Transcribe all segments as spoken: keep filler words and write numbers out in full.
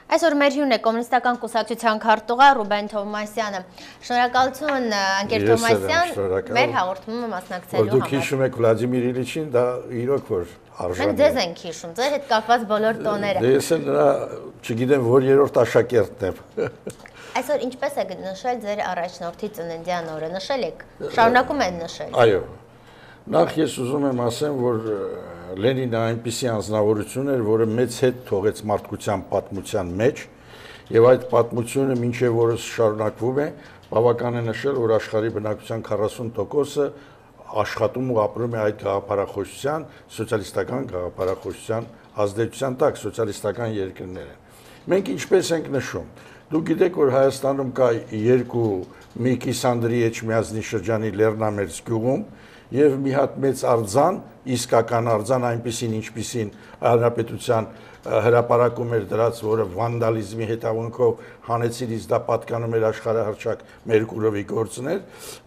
Այսօր մեր հյուրն է Կոմունիստական կուսակցության քարտուղար Ռուբեն Թովմասյանը։ Շնորհակալություն ընկեր Թովմասյան, մեր հաղորդմանը մասնակցելու համար։ Դուք հիշում եք Վլադիմիր Իլիչին, դա իրոք որ արժանի է։ Մենք ձեզ ենք հիշում, ձեր հետ կապված բոլոր տոները։ Դե ես էլ նրա, չգիտեմ, որ երրորդ աշակերտն եմ։ Այսօր ինչպես եք նշել ձեր առաջնորդի ծննդյան օրը, նշել եք, շարունակում են նշել։ Այո։ Նախ ես ուզում եմ ասեմ, որ Լենինը այնպիսի անձնավորություն էր, որը մեծ հետ թողեց մարդկության պատմության մեջ, եւ այդ պատմությունը մինչեւ օրս շարունակվում է, բավական է նշել, որ աշխարհի բնակչության քառասուն տոկոսը աշխատում ու ապրում է այդ գաղափարախոսության, սոցիալիստական գաղափարախոսության ազդեցության տակ, սոցիալիստական երկրները։ Մենք ինչպես ենք նշում, դուք գիտեք, որ Հայաստանում կա երկու մի Կիսանդրի Էջմիածնի շրջանի Լեռնամերձ գյուղում եւ մի հատ մեծ արձան, իսկական արձան, այնպիսին ինչպիսին հանրապետության հրապարակում էր դրած, որը վանդալիզմի հետևանքով հանեցիրից դա պատկանում էր աշխարհահռչակ Մերկուրովի գործներ,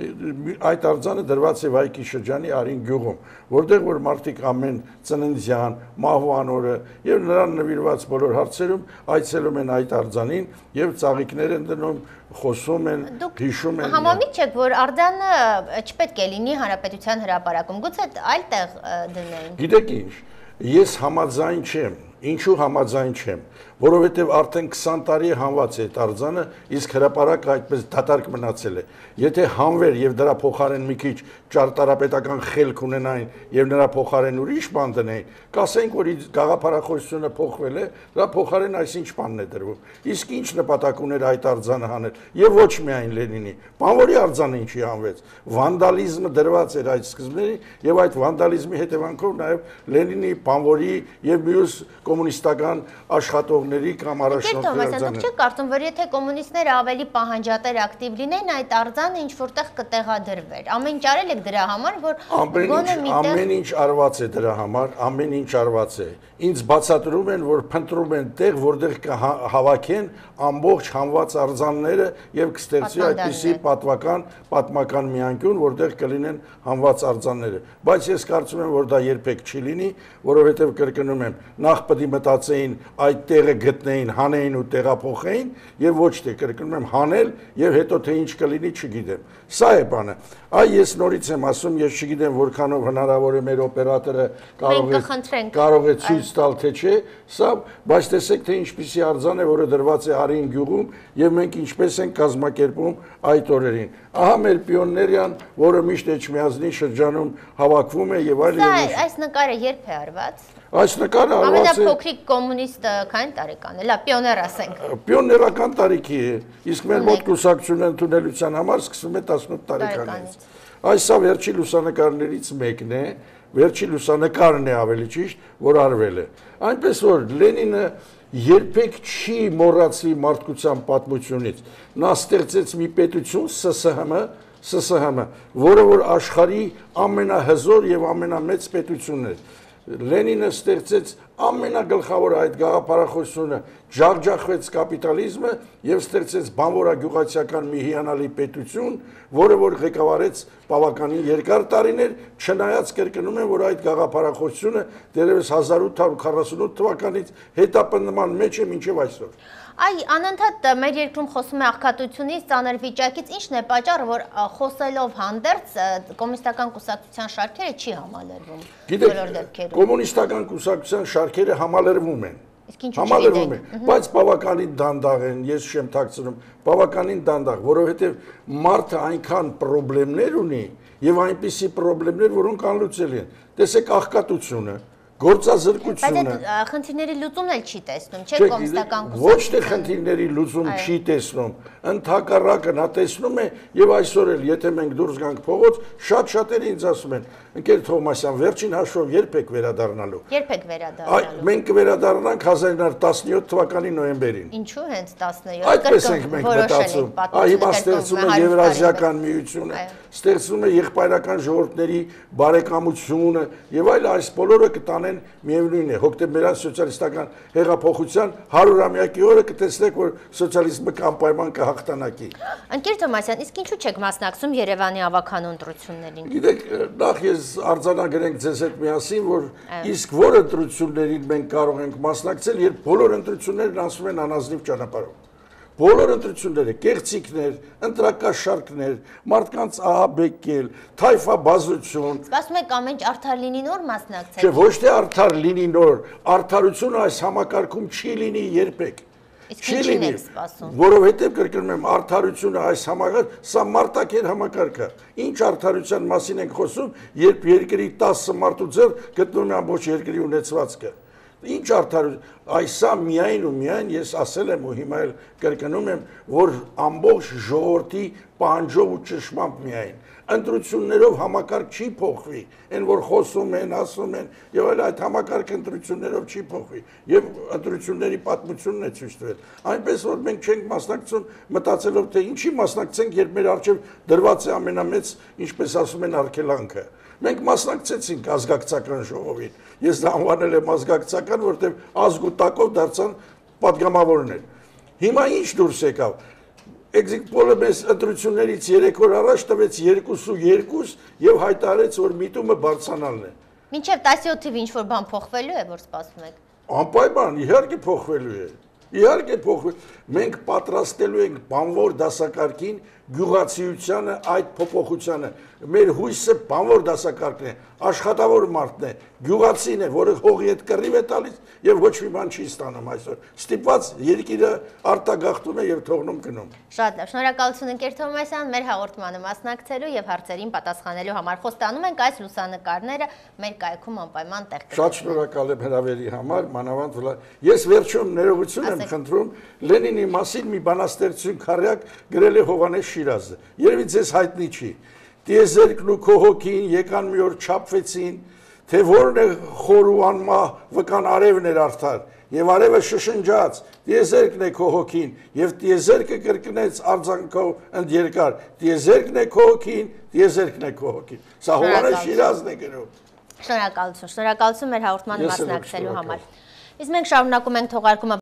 այդ արձանը դրված է Վայքի շրջանի Արին գյուղում, որտեղ որ մարդիկ ամեն ծննդյան, մահվան օրը եւ նրան նվիրված բոլոր հարցերում այցելում են այդ արձանին եւ ծաղիկներ են դնում, խոսում են, հիշում են։ Համամիտ չեք, որ արձանը չպետք է լինի հանրապետության հրապարակում, գուցե այլ տեղ դնեն։ Գիտեք ինչ, ես համաձայն չեմ, ինչու համաձայն չեմ, որովհետև արդեն քսան տարի է հանված է այդ արձանը, իսկ հրապարակը այդպես դատարկ մնացել է։ Եթե հանվեր եւ դրա փոխարեն մի քիչ ճարտարապետական խելք ունենային եւ նրա փոխարեն ուրիշ բան դնեին, կասենք, որ գաղափարախոսությունը փոխվել է, դրա փոխարեն այսինչ բանն է դրվում։ Իսկ ինչ նպատակ ուներ այդ արձանը հանել, եւ ոչ միայն Լենինի, բանվորի արձանը ինչի հանվեց։ Վանդալիզմը դրված էր այդ սկզբներին եւ այդ վանդալիզմի հետևանքով նաեւ Լենինի, բանվորի եւ մյուս կոմունիստական աշխատողների կամ առաջնորդների արձանը։ Դուք չեք կարծում, որ եթե կոմունիստները ավելի պահանջատեր ակտիվ լինեն, այդ արձանը ինչ որտեղ կտեղադրվեր։ Ամեն ինչ արել եք դրա համար, որ գոնե միտեղ ամեն ինչ արված է դրա համար, ամեն ինչ արված է։ Ինձ բացատրում են, որ փնտրում են տեղ, որտեղ կհավաքեն ամբողջ հանված արձանները եւ կստեղծի այդպիսի պատվական, պատմական մի անկյուն, որտեղ կլինեն հանված արձանները։ Բայց ես կարծում եմ, որ դա երբեք չի լինի, որովհետեւ կրկնում եմ, նախ պետք է մտածեին այդ տեղը գտնեին, հանեին ու տեղափոխեին եւ ոչ թե կրկնում եմ հանել եւ հետո թե ինչ կլինի չգիտեմ։ Սա է բանը։ Այ ես նորից եմ ասում, ես չգիտեմ որքանով հնարավոր է մեր օպերատորը կարող է կարող է ցույց տալ թե չէ, սա, բայց տեսեք թե ինչպիսի արձան է, որը դրված է Արին գյուղում եւ մենք ինչպես ենք կազմակերպում այդ օրերին։ Ահա մեր պիոներյան, որը միշտ Էջմիածնի շրջանում հավաքվում է եւ այլ եւ այլ։ Այս նկարը երբ է արված։ Այս նկարը արված է ամենափոքրիկ կոմունիստը քանի տարեկան է, լա պիոներ ասենք։ Պիոներական տարիքի է, իսկ մեր մոտ կուսակցությունը ընդունելության համար սկսվում է տասնութ տարեկանից։ Այս սա վերջի լուսանկարներից մեկն է, վերջի լուսանկարն է ավելի ճիշտ, որ արվել է։ Այնպես որ Լենինը երբեք չի մոռացի մարդկության պատմությունից։ Նա ստեղծեց մի պետություն ՍՍՀՄ, ՍՍՀՄ, որը որ աշխարհի ամենահզոր եւ ամենամեծ պետությունն էր։ Լենինը ստեղծեց ամենագլխավոր այդ գաղափարախոսությունը, ջախջախվեց կապիտալիզմը եւ ստեղծեց բանվորագյուղացիական մի հիանալի պետություն, որը որ ղեկավարեց բավականին երկար տարիներ, չնայած կրկնում եմ, որ այդ գաղափարախոսությունը դեռևս հազար ութ հարյուր քառասունութ թվականից հետապնդման մեջ է մինչև այսօր։ Այ անընդհատ մեր երկրում խոսում է աղքատությունից, ծանր վիճակից, ինչն է պատճառը, որ խոսելով հանդերձ կոմունիստական կուսակցության շարքերը չի համալրվում։ Գիտեք, կոմունիստական կուսակցության շարքերը համալրվում են։ Համալրվում են, բայց բավականին դանդաղ են, ես չեմ թաքցնում, բավականին դանդաղ, որովհետև մարդը այնքան խնդիրներ ունի եւ այնպիսի խնդիրներ, որոնք անլուծելի են։ Տեսեք աղքատությունը, գործազրկությունը։ Բայց խնդիրների լուծումն էլ չի տեսնում, չէ՞ կոմունիստական կուսակցությունը։ Ոչ թե խնդիրների լուծում չի տեսնում, ընդհակառակը նա տեսնում է եւ այսօր էլ եթե մենք դուրս գանք փողոց, շատ-շատերը ինձ ասում են, ընկեր Թովմասյան, վերջին հաշվով երբ եք վերադառնալու։ Երբ եք վերադառնալու։ Մենք կվերադառնանք հազար ինը հարյուր տասնյոթ թվականի նոյեմբերին։ Ինչու հենց տասնյոթ։ Այդպես ենք մենք մտածում։ Այ հիմա ստեղծում է Եվրազիական միությունը, ստեղծում է եղբայրական ժողովուրդների բարեկամությունը եւ այլ այս բոլորը կտան անեն միևնույն է հոկտեմբերյան սոցիալիստական հեղափոխության հարյուրամյակի օրը կտեսնեք որ սոցիալիզմը անպայման կհաղթանակի։ Անկեր Թոմասյան, իսկ ինչու չեք մասնակցում Երևանի ավականու ընտրություններին։ Գիտեք, նախ ես արձանագրենք ձեզ հետ միասին, որ իսկ որ ընտրություններին մենք կարող ենք մասնակցել, երբ բոլոր ընտրություններն անցնում են անազնիվ ճանապարհով։ Բոլոր ընտրությունները, կեղծիքներ, ընտրակաշարքներ, մարդկանց ահաբեկել, թայֆաբազություն։ Սպասում եք ամեն ինչ արդար լինի նոր մասնակցել։ Չէ, ոչ թե արդար լինի նոր, արդարությունը այս համակարգում չի լինի երբեք։ Իսկ ինչին եք սպասում։ Որովհետև կրկնում եմ, արդարությունը այս համակարգ, սա մարտակեր համակարգ է։ Ինչ արդարության մասին ենք խոսում, երբ երկրի տասը մարդու ձեռ գտնում է ամբողջ երկրի ունեցվածքը։ Ինչ արդարություն, այսա միայն ու միայն ես ասել եմ ու հիմա էլ կրկնում եմ, որ ամբողջ ժողովրդի պահանջով ու ճշմամբ միայն ընտրություններով համակարգ չի փոխվի, այն որ խոսում են, ասում են, եւ այլ այդ համակարգ ընտրություններով չի փոխվի, եւ ընտրությունների պատմությունն է ցույց տվել։ Այնպես որ մենք չենք մասնակցում մտածելով թե ինչի մասնակցենք, երբ մեր առջև դրված է ամենամեծ, ինչպես ասում են, արգելանքը։ Մենք մասնակցեցինք ազգակցական ժողովին։ Ես դա անվանել եմ ազգակցական, որտեղ ազգ ու տակով դարձան պատգամավորներ։ Հիմա ինչ դուրս եկավ։ Exit poll-ը մեզ ընտրություններից երեք օր առաջ տվեց երկուսուերկուս եւ հայտարարեց, որ միտումը բարձրանալն է։ Մինչեւ տասնյոթ-ով ինչ որ բան փոխվելու է, որ սպասում եք։ Անպայման, իհարկե փոխվելու է։ Իհարկե փոխվել, մենք պատրաստելու ենք բանվոր դասակարգին գյուղացիությանը այդ փոփոխությանը։ Մեր հույսը բանվոր դասակարգն է, աշխատավոր մարդն է, գյուղացին է, որը հողի հետ կռիվ է տալիս եւ ոչ մի բան չի ստանում այսօր։ Ստիպված երկիրը արտագաղթում է եւ թողնում գնում։ Շատ լավ, շնորհակալություն ընկեր Թոմասյան, մեր հաղորդմանը մասնակցելու եւ հարցերին պատասխանելու համար։ Խոստանում ենք այս լուսանկարները մեր կայքում անպայման տեղ կգտնեն։ Շատ շնորհակալ եմ հրավերի համար, մանավանդ ես վերջում ներողություն եմ խնդրում Լենինի մասին մի բանաստեղծություն քարյակ գրել է Հովհաննես Շիրազը։ Երևի ձեզ հայտնի չի։ Տիեզերքն ու քո հոգին եկան մի օր չափվեցին, թե որն է խոր ու անմահ վկան արևն էր արդար, եւ արևը շշնջաց, տիեզերքն է քո հոգին, եւ տիեզերքը կրկնեց արձանքով ընդերկար, տիեզերքն է քո հոգին, տիեզերքն է քո հոգին։ Սա Հովհաննես Շիրազն է գրում։ Շնորհակալություն, շնորհակալություն մեր հաղորդմանը մասնակցելու համար։ Իսկ մենք շարունակում ենք թողարկումը